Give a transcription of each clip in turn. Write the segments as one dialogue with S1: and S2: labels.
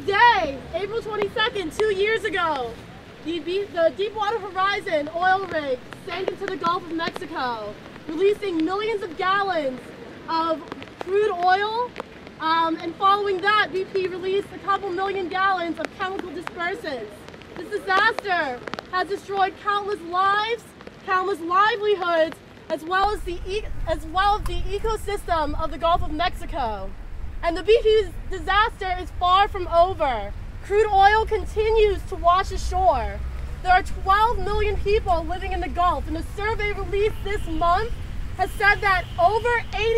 S1: day, April 22nd, 2 years ago, the Deepwater Horizon oil rig sank into the Gulf of Mexico, releasing millions of gallons of crude oil, and following that, BP released a couple million gallons of chemical dispersants. This disaster has destroyed countless lives, countless livelihoods, as well as the ecosystem of the Gulf of Mexico. And the BP disaster is far from over. Crude oil continues to wash ashore. There are 12 million people living in the Gulf, and a survey released this month has said that over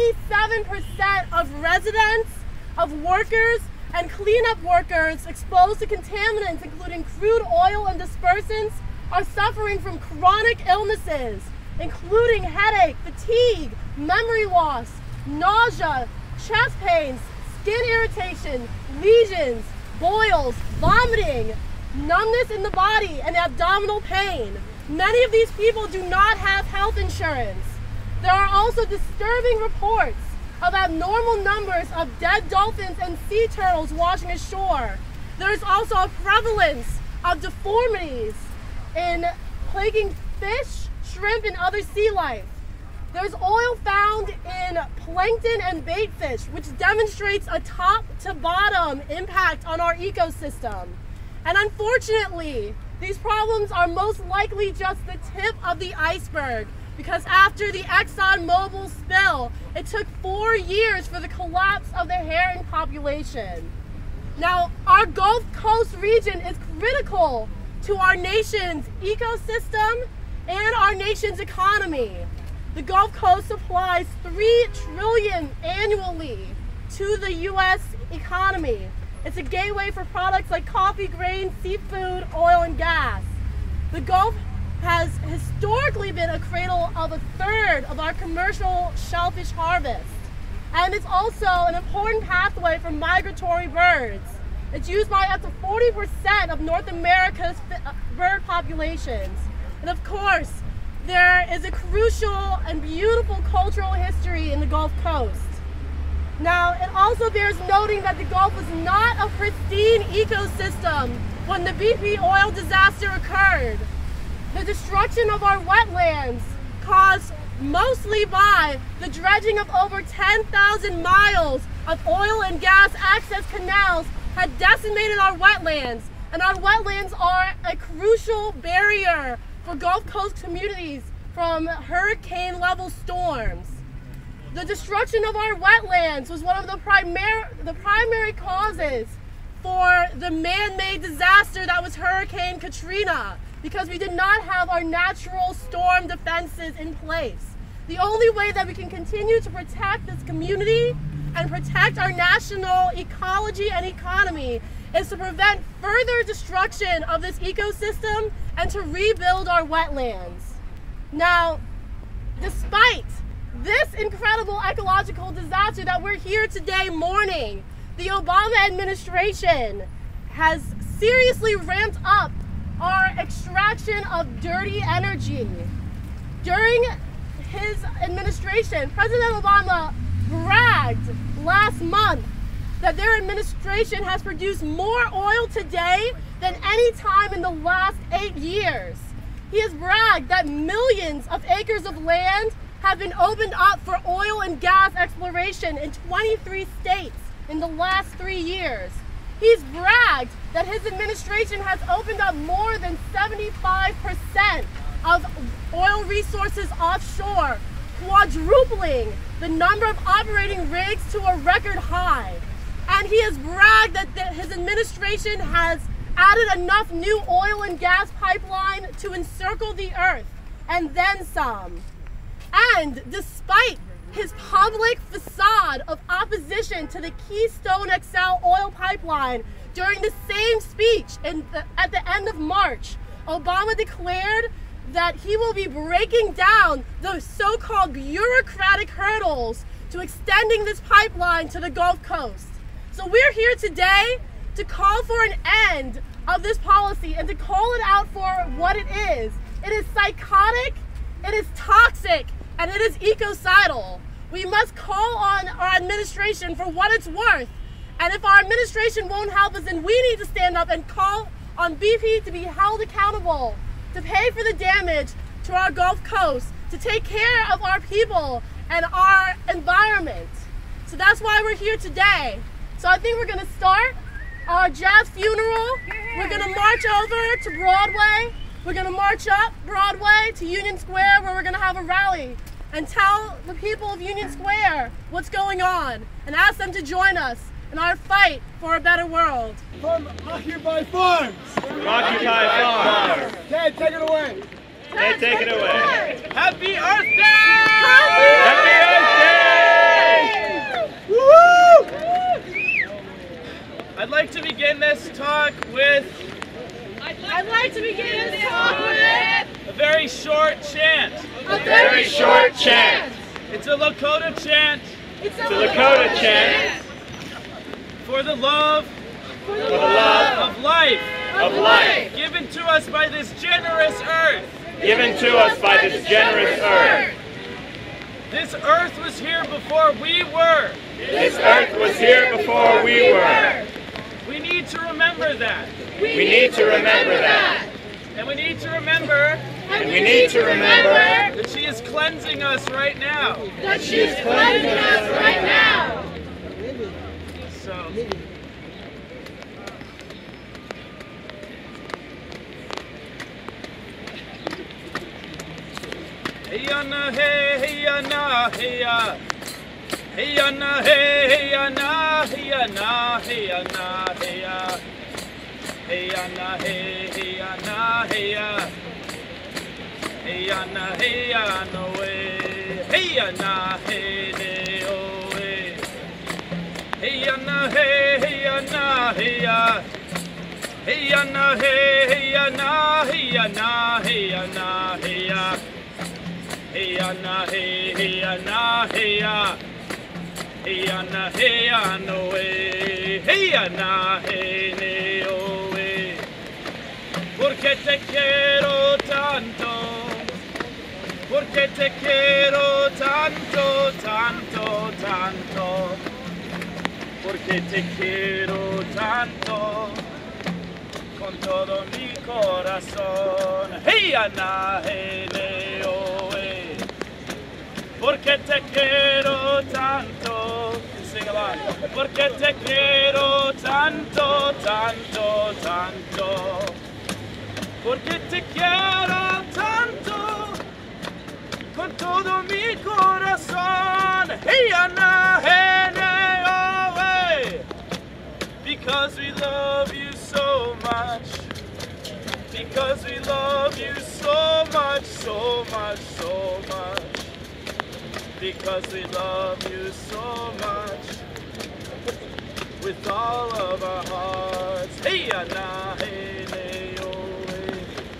S1: 87% of residents, of workers, and cleanup workers exposed to contaminants, including crude oil and dispersants, are suffering from chronic illnesses, including headache, fatigue, memory loss, nausea, chest pains, skin irritation, lesions, boils, vomiting, numbness in the body, and abdominal pain. Many of these people do not have health insurance. There are also disturbing reports of abnormal numbers of dead dolphins and sea turtles washing ashore. There is also a prevalence of deformities in plaguing fish, shrimp, and other sea life. There's oil found in plankton and bait fish, which demonstrates a top-to-bottom impact on our ecosystem. And unfortunately, these problems are most likely just the tip of the iceberg, because after the ExxonMobil spill, it took 4 years for the collapse of the herring population. Now, our Gulf Coast region is critical to our nation's ecosystem and our nation's economy. The Gulf Coast supplies $3 trillion annually to the U.S. economy. It's a gateway for products like coffee, grain, seafood, oil, and gas. The Gulf has historically been a cradle of a third of our commercial shellfish harvest. And it's also an important pathway for migratory birds. It's used by up to 40% of North America's bird populations. And of course, there is a crucial and beautiful cultural history in the Gulf Coast. Now, it also bears noting that the Gulf was not a pristine ecosystem when the BP oil disaster occurred. The destruction of our wetlands, caused mostly by the dredging of over 10,000 miles of oil and gas access canals, had decimated our wetlands, and our wetlands are a crucial barrier for Gulf Coast communities from hurricane-level storms. The destruction of our wetlands was one of the primary causes for the man-made disaster that was Hurricane Katrina, because we did not have our natural storm defenses in place. The only way that we can continue to protect this community and protect our national ecology and economy is to prevent further destruction of this ecosystem and to rebuild our wetlands. Now, despite this incredible ecological disaster that we're here today mourning, the Obama administration has seriously ramped up our extraction of dirty energy. During his administration, President Obama bragged last month that their administration has produced more oil today than any time in the last 8 years. He has bragged that millions of acres of land have been opened up for oil and gas exploration in 23 states in the last 3 years. He's bragged that his administration has opened up more than 75% of oil resources offshore, quadrupling the number of operating rigs to a record high. And he has bragged that his administration has added enough new oil and gas pipeline to encircle the earth, and then some. And despite his public facade of opposition to the Keystone XL oil pipeline, during the same speech at the end of March, Obama declared that he will be breaking down the so-called bureaucratic hurdles to extending this pipeline to the Gulf Coast. So we're here today to call for an end of this policy and to call it out for what it is. It is psychotic, it is toxic, and it is ecocidal. We must call on our administration for what it's worth And if our administration won't help us, then we need to stand up and call on BP to be held accountable, to pay for the damage to our Gulf Coast, to take care of our people and our environment. So that's why we're here today. So I think we're going to start our Jeff's funeral. We're going to march over to Broadway. We're going to march up Broadway to Union Square, where we're going to have a rally and tell the people of Union Square what's going on and ask them to join us in our fight for a better world.
S2: From Occupy Farms!
S3: From Occupy Farms!
S2: Ted, take it away!
S3: Ted, take it away!
S2: Happy Earth Day!
S3: Happy Earth Day!
S2: Woo! I'd like to begin this talk with a very short chant.
S3: A very short chant.
S2: It's a Lakota chant.
S3: It's a Lakota chant.
S2: For the love
S3: of
S2: life.
S3: Of life.
S2: Given to us by this generous earth.
S3: Given to us by this generous earth.
S2: This earth was here before we were.
S3: This earth was here before we were.
S2: We need to remember that.
S3: We need to remember that.
S2: And we need to remember
S3: that
S2: she is cleansing us right now.
S3: That she is cleansing us right now.
S2: So, hey ya na hey, hey ya na hey ya. Hey ya na hey, hey ya na hey ya na hey ya na hey ya. Hey ya na hey, hey ya na hey ya. Hey ya na hey ya no way. Hey ya na hey de oh way. Hey ya na hey, hey ya na hey ya. Hey ya na hey, hey ya na hey ya na hey ya na hey ya. Hey ya na hey, hey ya na hey ya. Hey ya na hey ya no way. Hey ya na hey ne oh way. Porque te quiero tanto. Porque te quiero tanto, tanto, tanto. Porque te quiero tanto. Con todo mi corazón. Hey Ana, hey Leo, hey. Porque te quiero tanto. Sing along. Porque te quiero tanto, tanto, tanto. Porque te quiero tanto. Con todo mi corazón. Hey Ana, hey Leo, hey. Because we love you so much. Because we love you so much, so much, so much. Because we love you so much. With all of our hearts. Hey, Anna, hey, Leo, hey.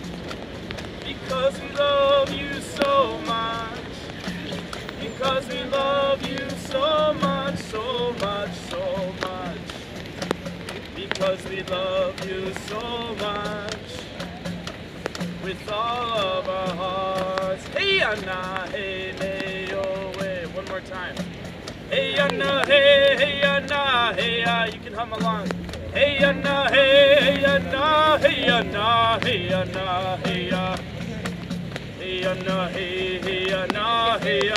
S2: Because we love you so much. Because we love you so much, so much, so much. Because we love you so much. With all of our hearts. Hey, Anna, hey, Leo, hey. One more time. Hey, Anna, hey, hey, Anna, hey, you can hum along. Hey, Anna, hey, hey, Anna, hey, Anna, hey, Anna, hey, hey, Anna, hey, hey, Anna, hey,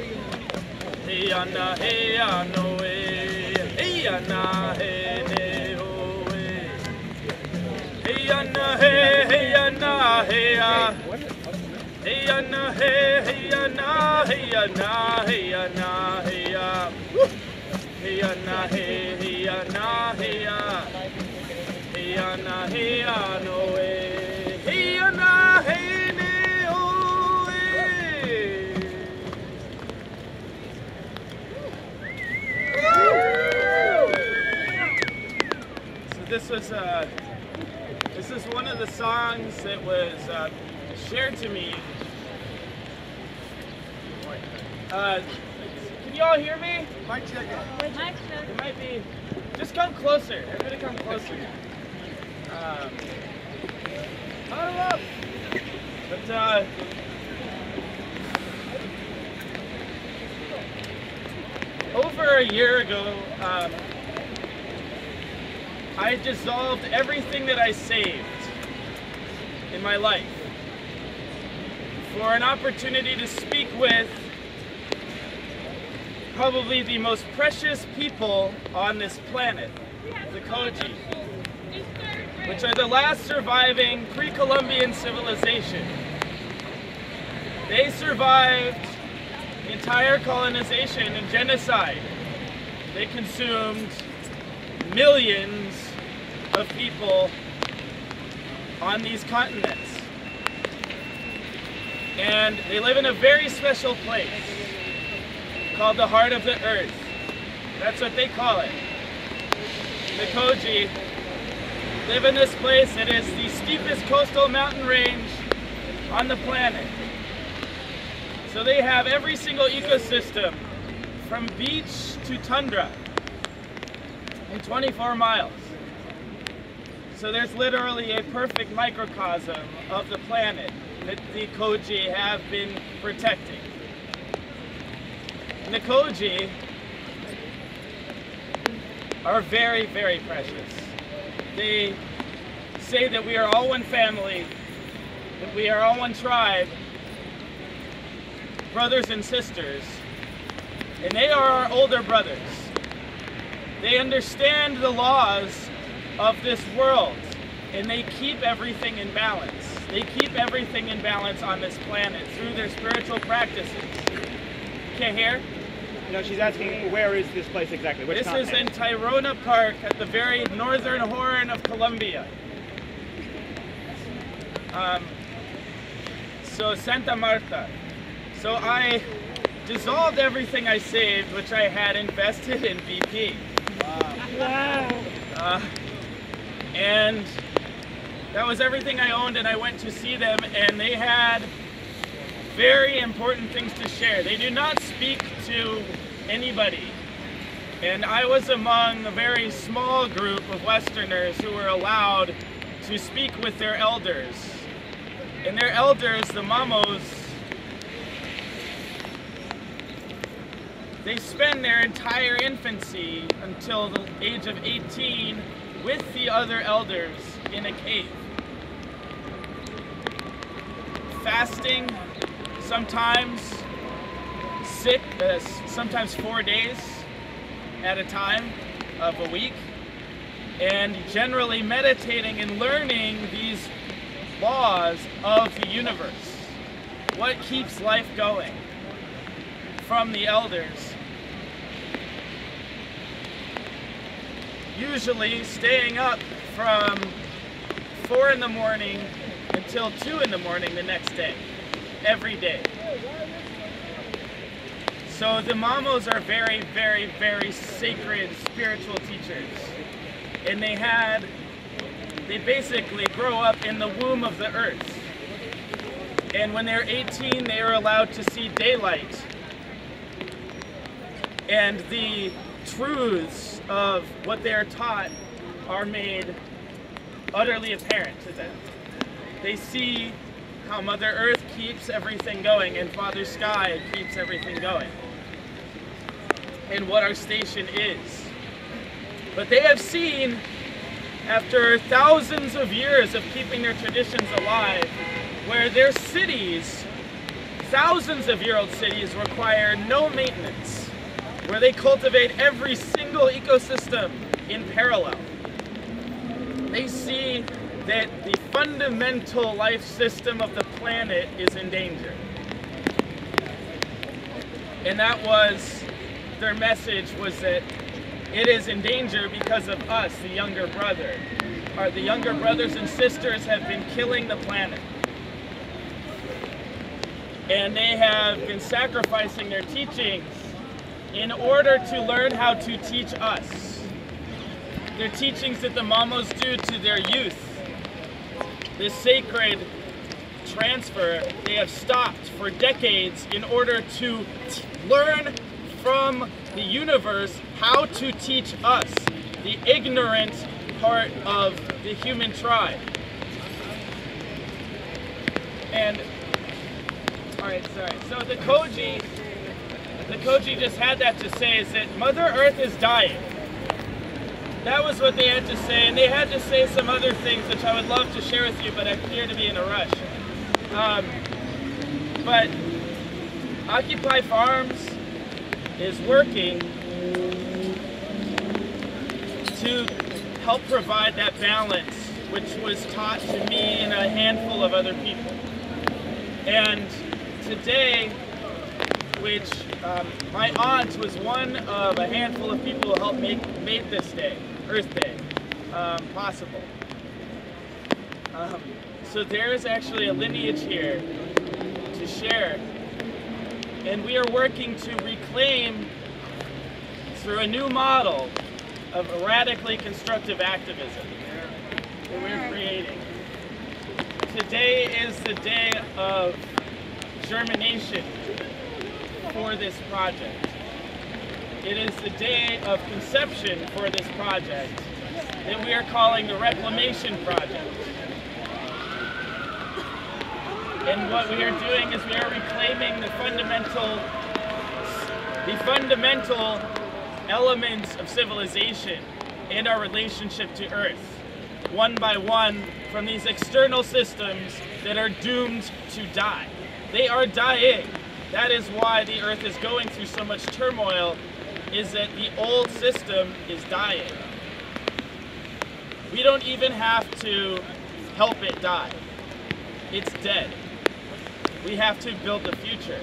S2: hey, Anna, hey, no way. Hey, Anna, hey, hey, oh, hey. Hey, Anna, hey, hey, Anna, hey, hey Anna, hey, hey Anna, hey Anna, hey Anna, hey hey Anna, hey, hey Anna, hey hey Anna, hey no way, hey Anna, hey no way. So this is one of the songs that was shared to me. Can you all hear me?
S4: Mic check it.
S2: Mic check. It might be. Just come closer. Everybody come closer. Huddle up. But over a year ago, I dissolved everything that I saved in my life for an opportunity to speak with probably the most precious people on this planet, the Koji, which are the last surviving pre-Columbian civilization. They survived the entire colonization and genocide. They consumed millions of people on these continents. And they live in a very special place called the heart of the earth. That's what they call it. The Koji live in this place. It is the steepest coastal mountain range on the planet. So they have every single ecosystem from beach to tundra in 24 miles. So there's literally a perfect microcosm of the planet that the Koji have been protecting. And the Koji are very, very precious. They say that we are all one family, that we are all one tribe, brothers and sisters, and they are our older brothers. They understand the laws of this world, and they keep everything in balance. They keep everything in balance on this planet through their spiritual practices. Can't hear?
S3: No, she's asking where is this place exactly? Which
S2: This
S3: continent?
S2: is in Tayrona Park at the very northern horn of Colombia. So Santa Marta. So I dissolved everything I saved, which I had invested in BP.
S3: Wow.
S2: And that was everything I owned, and I went to see them, and they had very important things to share. They do not speak to anybody. And I was among a very small group of Westerners who were allowed to speak with their elders. And their elders, the Mamos, they spend their entire infancy until the age of 18 with the other elders in a cave. Fasting, sometimes sick, sometimes 4 days at a time of a week, and generally meditating and learning these laws of the universe. What keeps life going from the elders. Usually staying up from 4 in the morning until 2 in the morning the next day, every day. So the Mamos are very, very, very sacred spiritual teachers. And they basically grow up in the womb of the earth. And when they're 18, they are allowed to see daylight. And the truths of what they are taught are made utterly apparent to them. They see how Mother Earth keeps everything going and Father Sky keeps everything going, and what our station is. But they have seen, after thousands of years of keeping their traditions alive, where their cities, thousands of year old cities, require no maintenance, where they cultivate every single ecosystem in parallel. They see that the fundamental life system of the planet is in danger. And that was, their message was that it is in danger because of us, the younger brother. The younger brothers and sisters have been killing the planet. And they have been sacrificing their teachings in order to learn how to teach us. Their teachings that the Mamos do to their youth, this sacred transfer, they have stopped for decades in order to learn from the universe how to teach us, the ignorant part of the human tribe. And, alright, sorry. So the Koji just had that to say, is that Mother Earth is dying. that was what they had to say, and they had to say some other things which I would love to share with you, but I appear to be in a rush. But Occupy Farms is working to help provide that balance, which was taught to me and a handful of other people. And today, which my aunt was one of a handful of people who helped make this day, Earth Day, possible. So there is actually a lineage here to share. And we are working to reclaim, through a new model of radically constructive activism that we're creating. Today is the day of germination for this project. It is the day of conception for this project that we are calling the Reclamation Project. And what we are doing is we are reclaiming the fundamental elements of civilization and our relationship to Earth, one by one, from these external systems that are doomed to die. They are dying. That is why the Earth is going through so much turmoil, is that the old system is dying. We don't even have to help it die. It's dead. We have to build the future.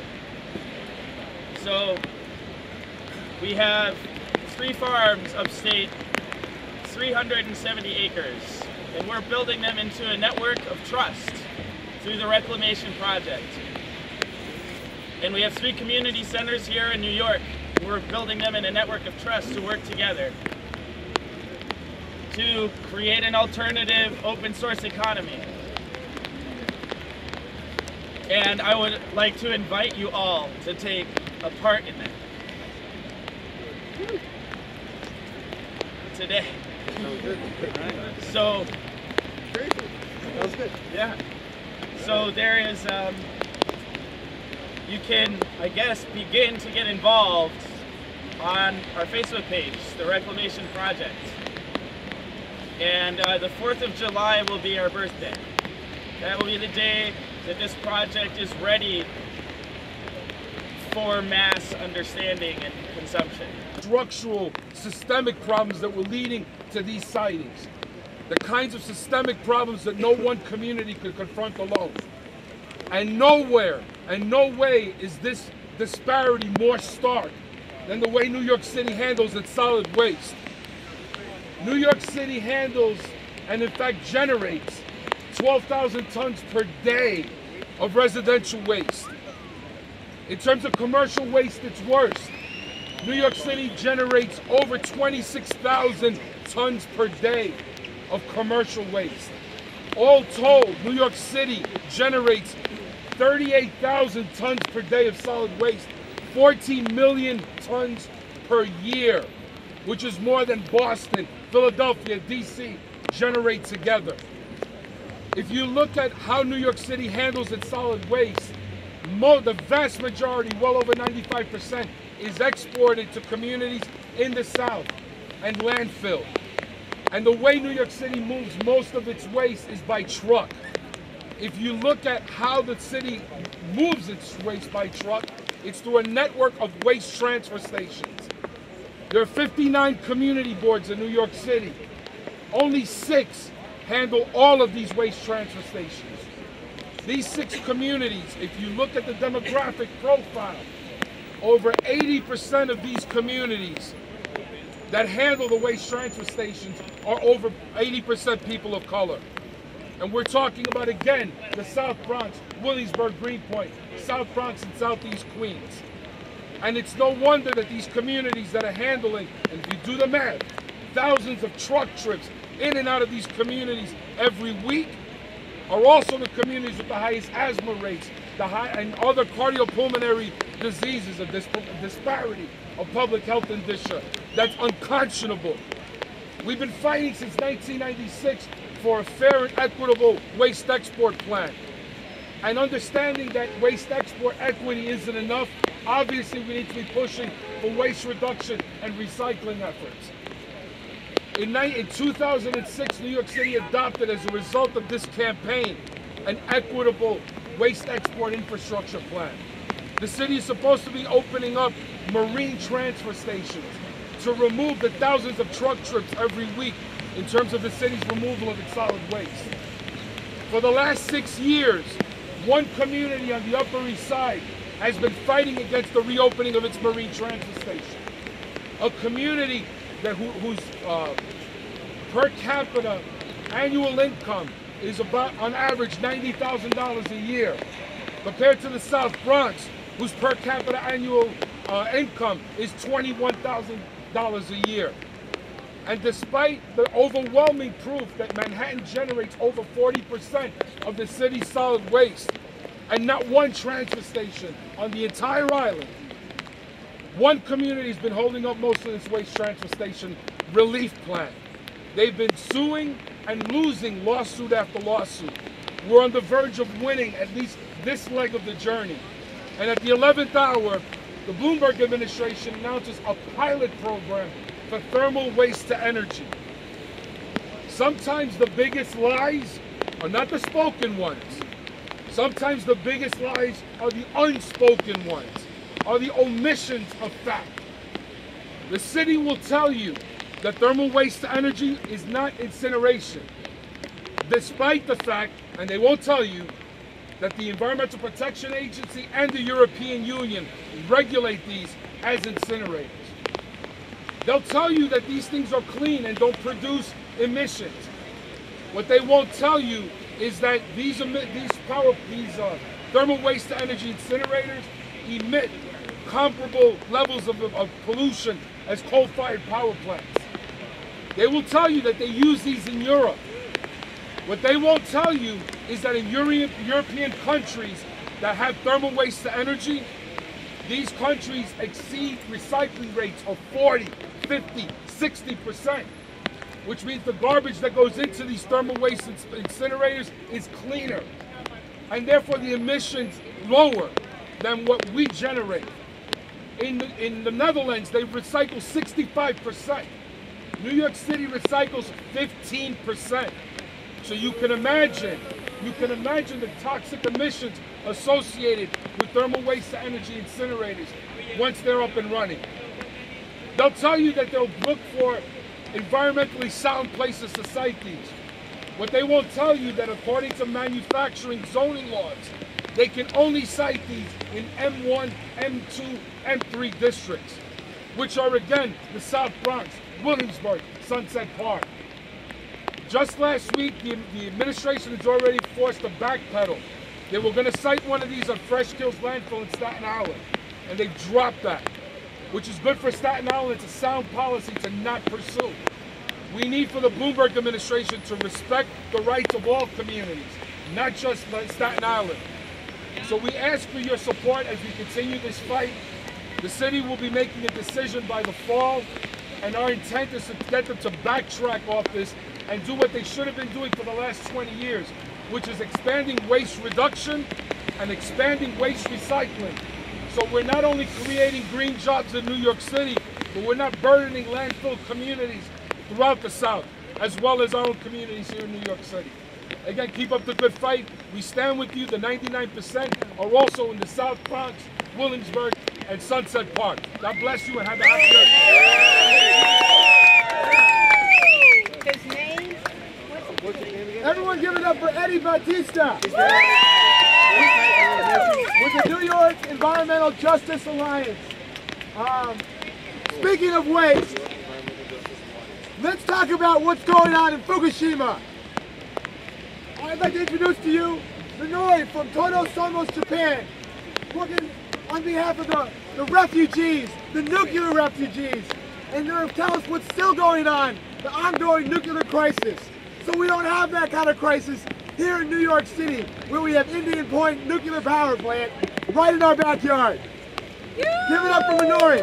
S2: So we have 3 farms upstate, 370 acres, and we're building them into a network of trust through the Reclamation Project. And we have 3 community centers here in New York. We're building them in a network of trust to work together to create an alternative open source economy. And I would like to invite you all to take a part in that. Today. So, that was good. Yeah. So there is, you can, I guess, begin to get involved on our Facebook page, the Reclamation Project. And the 4th of July will be our birthday. That will be the day that this project is ready for mass understanding and consumption.
S4: Structural, systemic problems that were leading to these sightings. The kinds of systemic problems that no one community could confront alone. And nowhere and no way is this disparity more stark than the way New York City handles its solid waste. New York City handles, and in fact generates, 12,000 tons per day of residential waste. In terms of commercial waste, it's worse. New York City generates over 26,000 tons per day of commercial waste. All told, New York City generates 38,000 tons per day of solid waste, 14 million tons per year, which is more than Boston, Philadelphia, DC generate together. If you look at how New York City handles its solid waste, the vast majority, well over 95%, is exported to communities in the South and landfill. And the way New York City moves most of its waste is by truck. If you look at how the city moves its waste by truck, it's through a network of waste transfer stations. There are 59 community boards in New York City. Only 6 handle all of these waste transfer stations. These 6 communities, if you look at the demographic profile, over 80% of these communities that handle the waste transfer stations are over 80% people of color. And we're talking about, again, the South Bronx, Williamsburg, Greenpoint, South Bronx and Southeast Queens. And it's no wonder that these communities that are handling, and if you do the math, thousands of truck trips in and out of these communities every week are also the communities with the highest asthma rates, and other cardiopulmonary diseases, of this disparity of public health indicia. That's unconscionable. We've been fighting since 1996 for a fair and equitable waste export plan. And understanding that waste export equity isn't enough, obviously we need to be pushing for waste reduction and recycling efforts. In 2006, New York City adopted, as a result of this campaign, an equitable waste export infrastructure plan. The city is supposed to be opening up marine transfer stations to remove the thousands of truck trips every week in terms of the city's removal of its solid waste. For the last 6 years, one community on the Upper East Side has been fighting against the reopening of its marine transfer station. A community whose per capita annual income is about, on average, $90,000 a year, compared to the South Bronx, whose per capita annual income is $21,000 a year. And despite the overwhelming proof that Manhattan generates over 40% of the city's solid waste, and not one transfer station on the entire island, one community has been holding up most of this waste transfer station relief plan. They've been suing and losing lawsuit after lawsuit. We're on the verge of winning at least this leg of the journey. And at the 11th hour, the Bloomberg administration announces a pilot program for thermal waste to energy. Sometimes the biggest lies are not the spoken ones. Sometimes the biggest lies are the unspoken ones, are the omissions of fact. The city will tell you that thermal waste to energy is not incineration, despite the fact, and they won't tell you, that the Environmental Protection Agency and the European Union regulate these as incinerators. They'll tell you that these things are clean and don't produce emissions. What they won't tell you is that these thermal waste to energy incinerators emit comparable levels of pollution as coal-fired power plants. They will tell you that they use these in Europe. What they won't tell you is that in European countries that have thermal waste to energy, these countries exceed recycling rates of 40, 50, 60%, which means the garbage that goes into these thermal waste incinerators is cleaner, and therefore the emissions lower than what we generate. In the Netherlands, they recycle 65%. New York City recycles 15%. So you can imagine the toxic emissions associated with thermal waste to energy incinerators once they're up and running. They'll tell you that they'll look for environmentally sound places to site these. What they won't tell you that according to manufacturing zoning laws, they can only site these in M1, M2, M3 districts, which are again the South Bronx, Williamsburg, Sunset Park. Just last week, the administration has already forced a backpedal. They were going to site one of these on Fresh Kills landfill in Staten Island, and they dropped that, which is good for Staten Island. It's a sound policy to not pursue. We need for the Bloomberg administration to respect the rights of all communities, not just Staten Island. So we ask for your support as we continue this fight. The city will be making a decision by the fall, and our intent is to get them to backtrack off this and do what they should have been doing for the last 20 years, which is expanding waste reduction and expanding waste recycling. So we're not only creating green jobs in New York City, but we're not burdening landfill communities throughout the South, as well as our own communities here in New York City. Again, keep up the good fight. We stand with you. The 99% are also in the South Bronx, Williamsburg, and Sunset Park. God bless you and have a happy birthday.
S5: His name?
S6: What's his name again?
S5: Everyone give it up for Eddie Bautista. With the New York Environmental Justice Alliance. Speaking of waste, let's talk about what's going on in Fukushima. I'd like to introduce to you Minori from Todo Somos Japan, working on behalf of the refugees, the nuclear refugees, and they're going to tell us what's still going on, the ongoing nuclear crisis. So we don't have that kind of crisis here in New York City, where we have Indian Point Nuclear Power Plant right in our backyard. Give it up for Minori.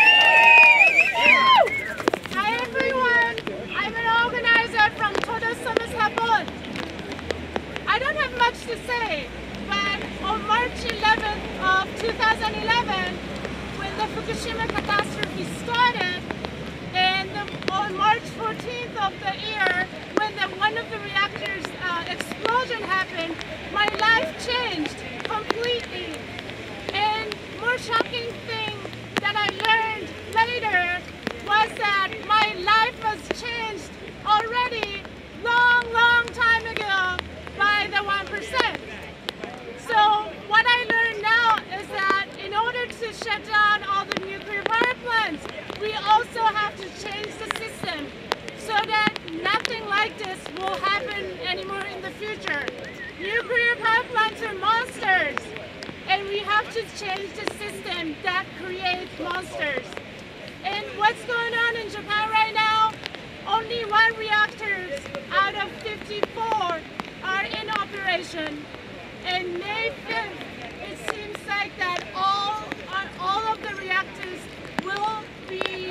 S1: Hi everyone, I'm an organizer from Todo Somos Japón. I don't have much to say, but on March 11th of 2011, when the Fukushima catastrophe started, and the
S7: on March 14th of the year, when one of the reactors explosion happened, my life changed completely. And more shocking thing that I learned later was that my life was changed already long time ago by the 1%. So what I learned now is that in order to shut down all the nuclear power plants, we also have to change the system so that nothing like this will happen anymore in the future. Nuclear power plants are monsters, and we have to change the system that creates monsters. And what's going on in Japan right now? Only 1 reactor out of 54 are in operation. And May 5th, it seems like that all of the reactors will be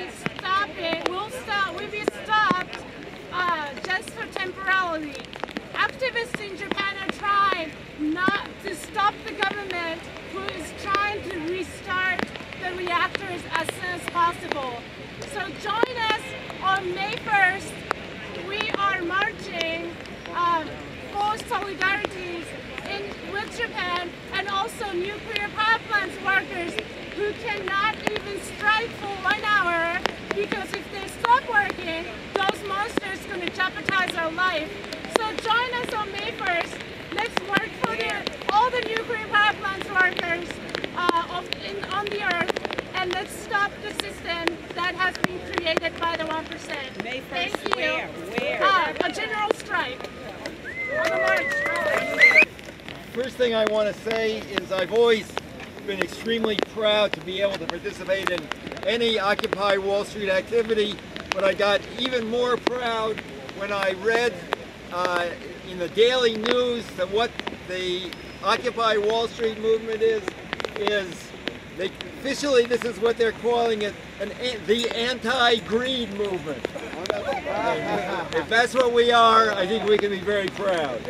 S7: stopped just for temporarily. Activists in Japan are trying not to stop the government who is trying to restart the reactors as soon as possible. So join us on May 1st. We are marching for solidarity with Japan and also nuclear power plants workers who cannot even strike for 1 hour, because if they stop working, those monsters are going to jeopardize our life. So join us on May 1st. Let's work for all the nuclear power plants workers on the earth, and let's stop the system that has been created by the 1%.
S8: May 1st,
S7: Thank you.
S8: Where?
S7: A general strike on the march.
S9: First thing I want to say is I've always been extremely proud to be able to participate in any Occupy Wall Street activity, but I got even more proud when I read in the daily news that what the Occupy Wall Street movement is officially this is what they're calling it, the anti-greed movement. If that's what we are, I think we can be very proud.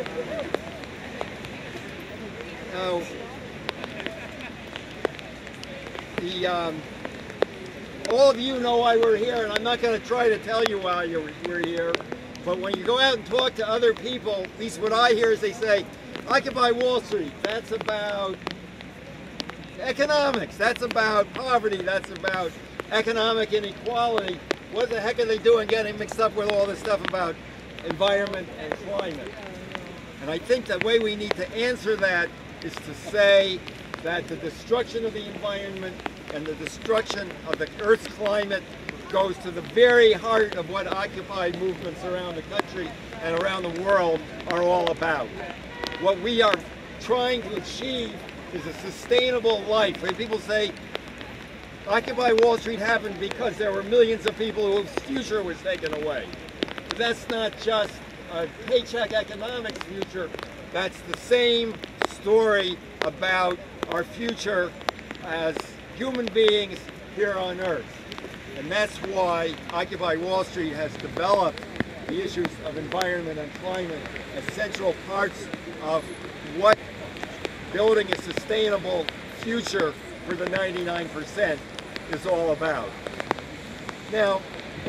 S9: Now, all of you know why we're here, and I'm not going to try to tell you why we're here, but when you go out and talk to other people, at least what I hear is they say, Occupy Wall Street, that's about economics, that's about poverty, that's about economic inequality. What the heck are they doing getting mixed up with all this stuff about environment and climate? And I think the way we need to answer that is to say that the destruction of the environment and the destruction of the Earth's climate goes to the very heart of what Occupy movements around the country and around the world are all about. What we are trying to achieve is a sustainable life. When people say Occupy Wall Street happened because there were millions of people whose future was taken away. But that's not just a paycheck economics future, that's the same story about our future as human beings here on Earth. And that's why Occupy Wall Street has developed the issues of environment and climate as central parts of what building a sustainable future for the 99% is all about. Now,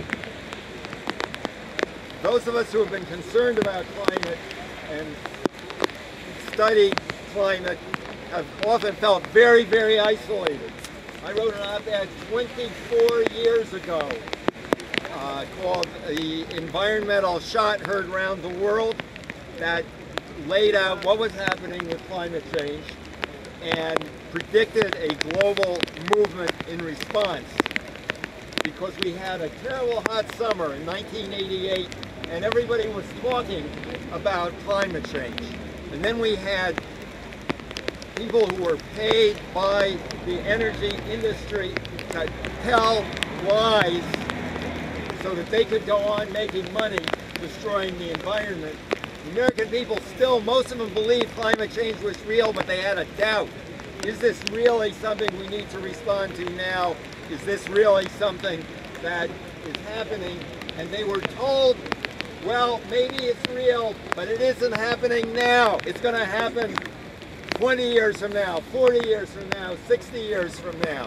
S9: those of us who have been concerned about climate and studied climate have often felt very, very isolated. I wrote an op-ed 24 years ago called The Environmental Shot Heard Round the World that laid out what was happening with climate change and predicted a global movement in response. Because we had a terrible hot summer in 1988 and everybody was talking about climate change. And then we had people who were paid by the energy industry to tell lies so that they could go on making money destroying the environment. The American people still, most of them believed climate change was real, but they had a doubt. Is this really something we need to respond to now? Is this really something that is happening? And they were told, well, maybe it's real, but it isn't happening now. It's going to happen 20 years from now, 40 years from now, 60 years from now.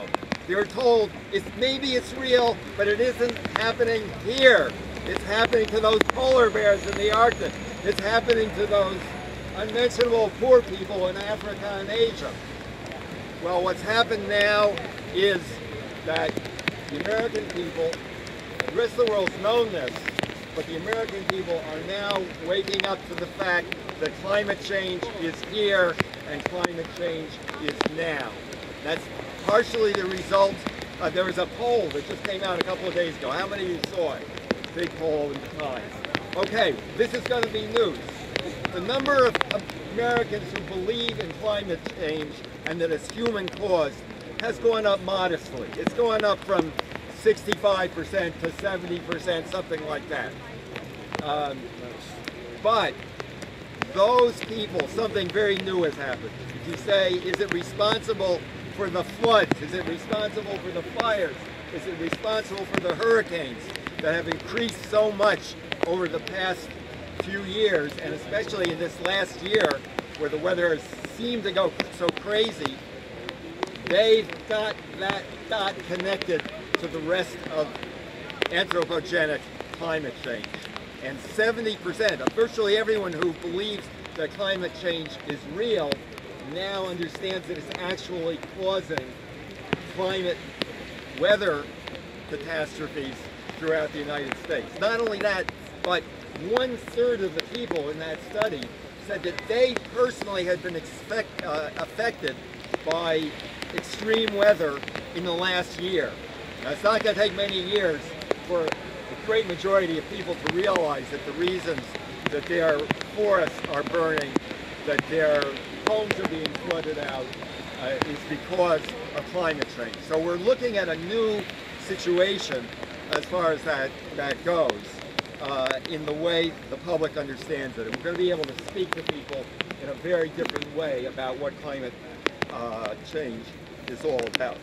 S9: They're told maybe it's real, but it isn't happening here. It's happening to those polar bears in the Arctic. It's happening to those unmentionable poor people in Africa and Asia. Well, what's happened now is that the American people, the rest of the world's known this, but the American people are now waking up to the fact that climate change is here and climate change is now. That's partially the result. There was a poll that just came out a couple of days ago. How many of you saw it? Big poll in the Times. Okay, this is going to be news. The number of Americans who believe in climate change and that it's human caused has gone up modestly. It's going up from 65% to 70%, something like that. But those people, something very new has happened. If you say, is it responsible for the floods? Is it responsible for the fires? Is it responsible for the hurricanes that have increased so much over the past few years, and especially in this last year where the weather has seemed to go so crazy? They've got that dot connected to the rest of anthropogenic climate change. And 70% of virtually everyone who believes that climate change is real now understands that it's actually causing climate weather catastrophes throughout the United States. Not only that, but 1/3 of the people in that study said that they personally had been affected by extreme weather in the last year. Now, it's not going to take many years for the great majority of people to realize that the reasons that their forests are burning, that their homes are being flooded out, is because of climate change. So we're looking at a new situation as far as that goes, in the way the public understands it. And we're going to be able to speak to people in a very different way about what climate change is all about.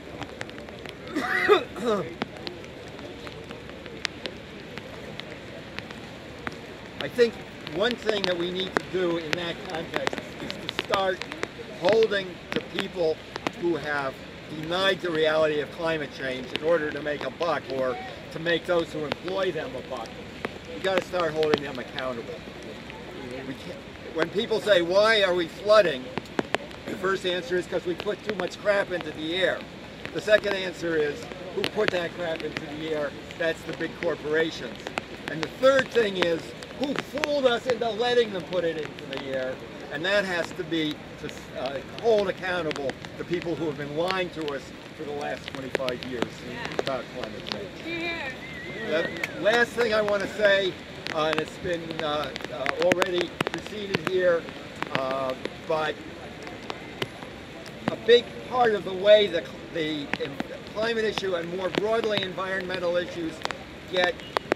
S9: I think one thing that we need to do in that context is to start holding the people who have denied the reality of climate change in order to make a buck, or to make those who employ them a buck. We've got to start holding them accountable. When people say, why are we flooding? The first answer is because we put too much crap into the air. The second answer is, who put that crap into the air? That's the big corporations. And the third thing is, who fooled us into letting them put it into the air? And that has to be to hold accountable the people who have been lying to us for the last 25 years about climate change. The last thing I want to say, and it's been already preceded here, but a big part of the way the climate issue and more broadly environmental issues get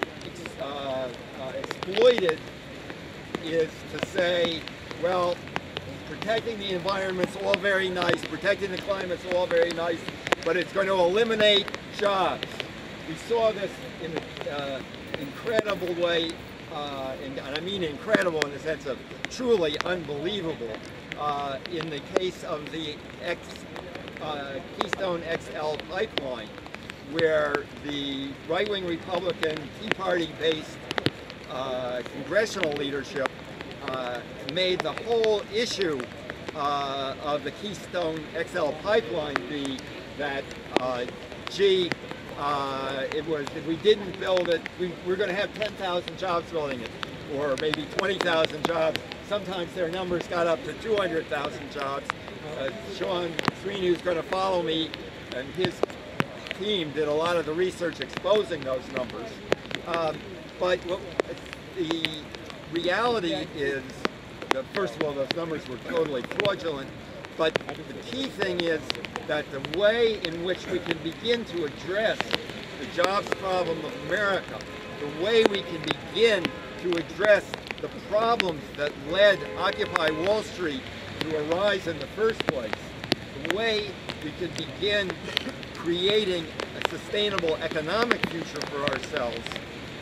S9: exploited is to say, well, protecting the environment's all very nice, protecting the climate's all very nice, but it's going to eliminate jobs. We saw this in an incredible way, and I mean incredible in the sense of truly unbelievable, in the case of the Keystone XL pipeline, where the right-wing Republican Tea Party-based congressional leadership made the whole issue of the Keystone XL pipeline be that, if we didn't build it, we're going to have 10,000 jobs building it, or maybe 20,000 jobs. Sometimes their numbers got up to 200,000 jobs. Sean Sweeney, who's going to follow me, and his team did a lot of the research exposing those numbers. But the reality is that, first of all, those numbers were totally fraudulent, but the key thing is that the way in which we can begin to address the jobs problem of America, the way we can begin to address the problems that led Occupy Wall Street to arise in the first place, the way we can begin creating a sustainable economic future for ourselves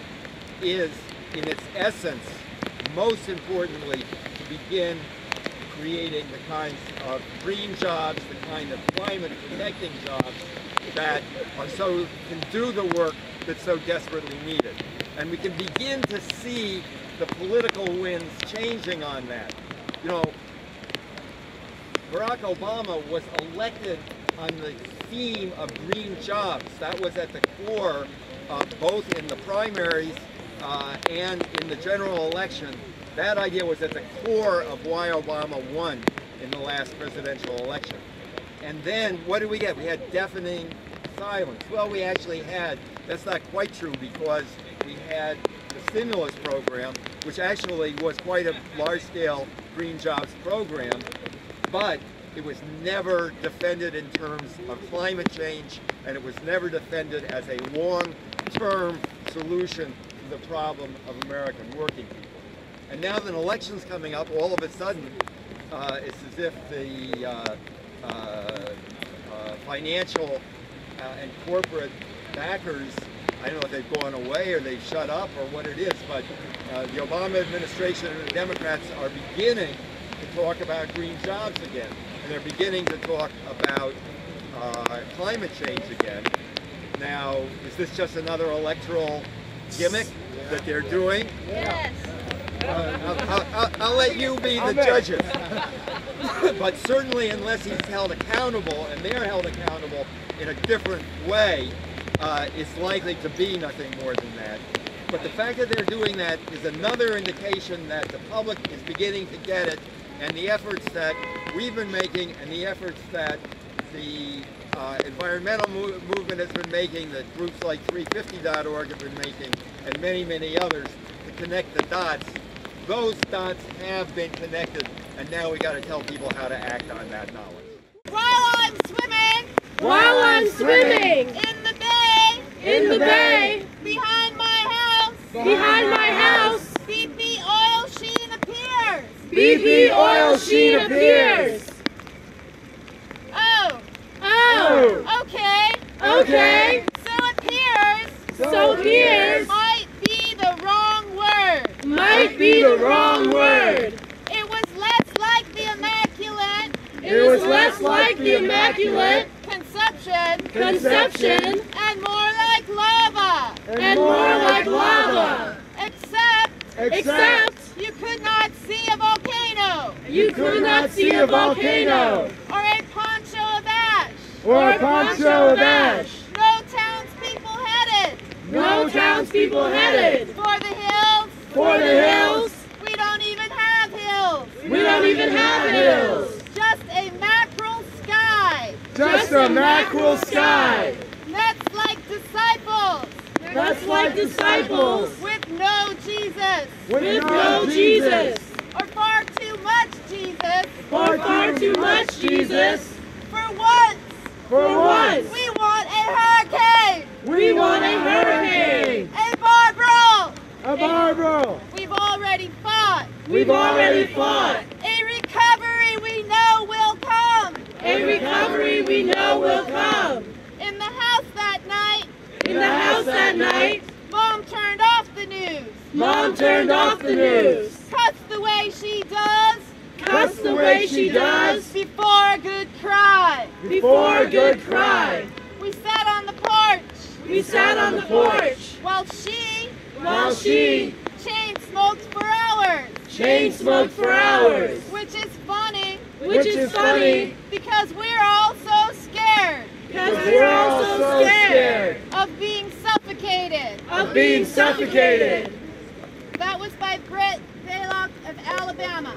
S9: is, in its essence, most importantly, to begin creating the kinds of green jobs, the kind of climate protecting jobs that can do the work that's so desperately needed. And we can begin to see the political winds changing on that. You know, Barack Obama was elected on the theme of green jobs. That was at the core, both in the primaries and in the general election. That idea was at the core of why Obama won in the last presidential election. And then what did we get? We had deafening silence. Well, we actually had, that's not quite true, because we had the stimulus program, which actually was quite a large-scale green jobs program, but it was never defended in terms of climate change, and it was never defended as a long-term solution to the problem of American working people. And now that an election's coming up, all of a sudden, it's as if the financial and corporate backers, I don't know if they've gone away or they've shut up or what it is, but the Obama administration and the Democrats are beginning to talk about green jobs again. And they're beginning to talk about climate change again. Now, is this just another electoral gimmick that they're doing?
S7: Yes.
S9: I'll let you be the judges. But certainly unless he's held accountable, and they're held accountable in a different way, it's likely to be nothing more than that. But the fact that they're doing that is another indication that the public is beginning to get it, and the efforts that we've been making and the efforts that the environmental movement has been making, that groups like 350.org have been making, and many, many others, to connect the dots. Those dots have been connected, and now we got to tell people how to act on that knowledge.
S7: While I'm
S1: swimming
S7: in the bay, behind my house, BP oil sheen appears.
S1: BP oil sheen appears.
S7: Oh. Okay. So appears. Might be the wrong word. It was less like the immaculate. Conception. And more like lava. Except you could not see a volcano. Or a poncho of ash. No townspeople headed. For the hills. We don't even have hills. Just a mackerel sky. That's like disciples. With no Jesus. Or far too much Jesus. For once. We want a hurricane. A Barbaro. We've already fought. A recovery we know will come. In the house that night. Mom turned off the news. Cuts the way she does. Before a good cry. We sat on the porch. While she chain smoked for hours. Which is funny. Because we're all so scared. Of being suffocated. That was by Britt Baylock of Alabama.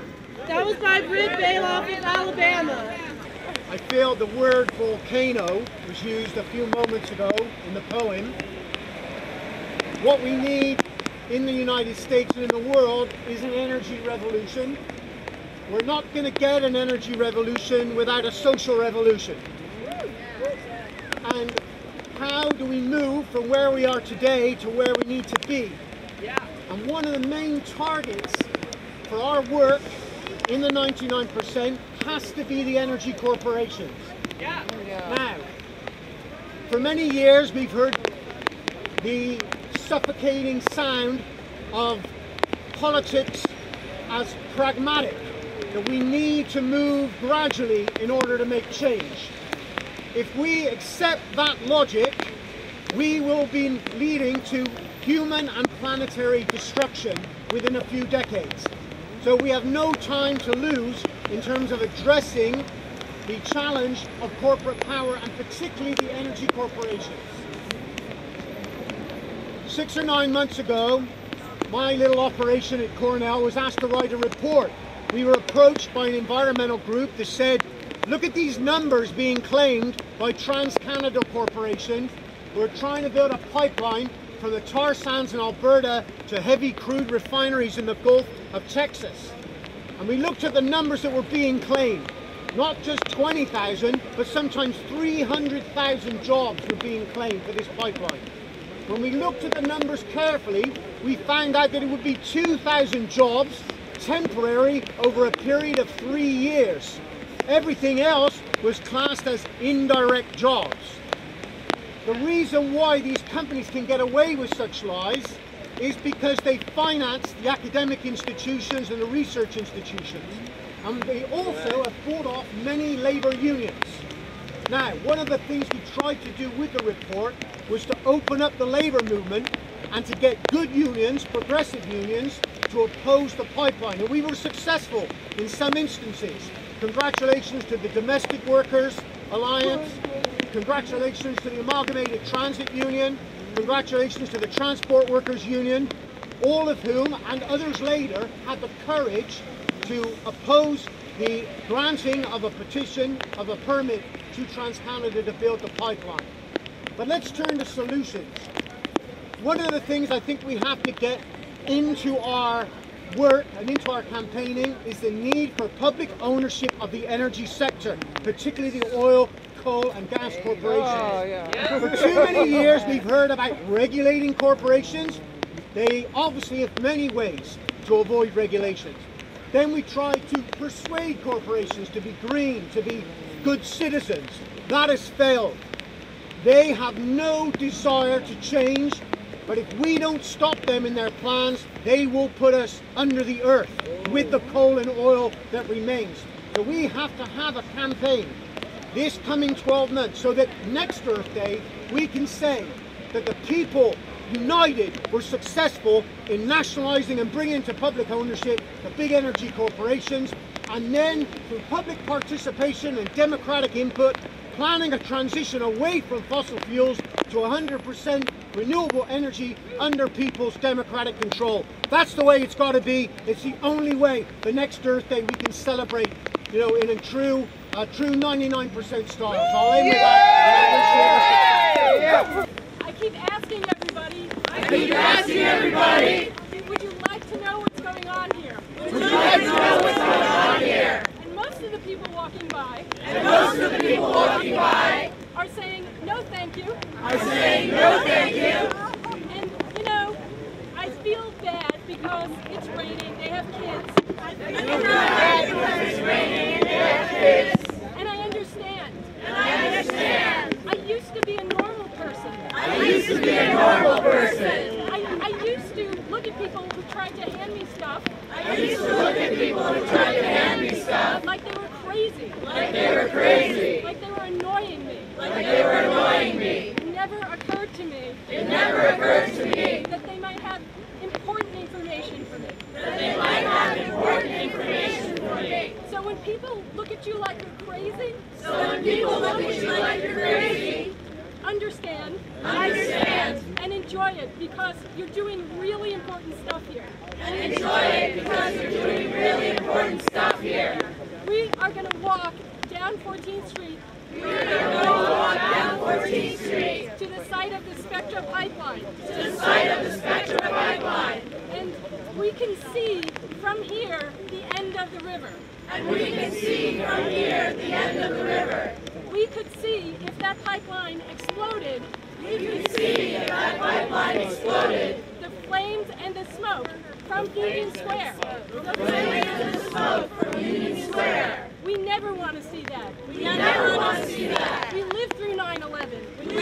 S5: I feel the word volcano was used a few moments ago in the poem. What we need in the United States and in the world is an energy revolution. We're not going to get an energy revolution without a social revolution. And how do we move from where we are today to where we need to be? And one of the main targets for our work in the 99% has to be the energy corporations. Now, for many years we've heard the suffocating sound of politics as pragmatic.
S8: that we need to move gradually in order to make change. If we accept that logic, we will be leading to human and planetary destruction within a few decades. So we have no time to lose in terms of addressing the challenge of corporate power, and particularly the energy corporations. 6 or 9 months ago, my little operation at Cornell was asked to write a report. We were approached by an environmental group that said, look at these numbers being claimed by TransCanada Corporation. We're trying to build a pipeline from the tar sands in Alberta to heavy crude refineries in the Gulf of Texas. And we looked at the numbers that were being claimed. Not just 20,000, but sometimes 300,000 jobs were being claimed for this pipeline. When we looked at the numbers carefully, we found out that it would be 2,000 jobs, temporary, over a period of 3 years. Everything else was classed as indirect jobs. The reason why these companies can get away with such lies is because they finance the academic institutions and the research institutions. And they also have bought off many labour unions. Now, one of the things we tried to do with the report was to open up the labour movement and to get good unions, progressive unions, to oppose the pipeline. And we were successful in some instances. Congratulations to the Domestic Workers Alliance. Congratulations to the Amalgamated Transit Union. Congratulations to the Transport Workers Union, all of whom, and others later, had the courage to oppose the granting of a petition of a permit to TransCanada to build the pipeline. But let's turn to solutions. One of the things I think we have to get into our work and into our campaigning is the need for public ownership of the energy sector, particularly the oil, coal and gas corporations. For too many years we've heard about regulating corporations. They obviously have many ways to avoid regulations. Then we try to persuade corporations to be green, to be good citizens. That has failed. They have no desire to change, but if we don't stop them in their plans, they will put us under the earth with the coal and oil that remains. So we have to have a campaign this coming 12 months so that next Earth Day we can say that the people united were successful in nationalising and bringing into public ownership the big energy corporations, and then through public participation and democratic input, planning a transition away from fossil fuels to 100% renewable energy under people's democratic control. That's the way it's got to be. It's the only way the next Earth Day we can celebrate, you know, in a true 99% style. So I'll end with that.
S1: I keep asking everybody, would you like to know what's going on here? And most of the people walking by, are saying no thank you. And you know, I feel bad because it's raining, they have kids. And I understand. I used to be a normal person. I used to look at people who tried to hand me stuff. Like they were crazy. Like they were annoying me. It never occurred to me that they might have important information for me. So when people look at you like you're crazy, understand and enjoy it because you're doing really important stuff here. We are going to walk down 14th Street. To the site of the Spectra pipeline. And we can see from here the end of the river. We could see if that pipeline exploded. The flames and the smoke from Union Square. We never want to see that. We lived through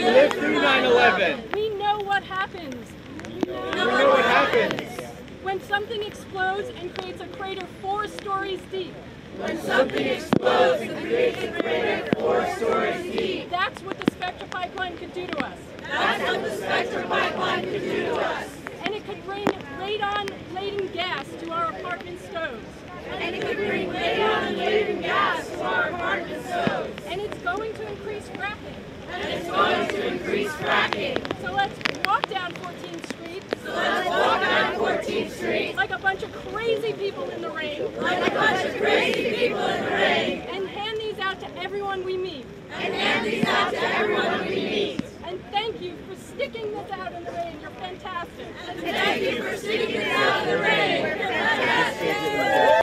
S1: 9/11. We know what happens. When
S10: something explodes and creates a crater 4 stories deep.
S11: When something explodes and creates a crater 4 stories deep.
S10: That's what the Spectra pipeline could do to us.
S11: That's what the Spectra pipeline could do to us.
S10: And it could bring radon-laden gas to our apartment stoves.
S11: And it could bring radon-laden gas to our apartment stoves.
S10: And it's going to increase fracking.
S11: And it's going to increase fracking.
S10: So let's walk down 14th Street.
S11: So let's walk down 14th Street.
S10: Like a bunch of crazy people in the rain.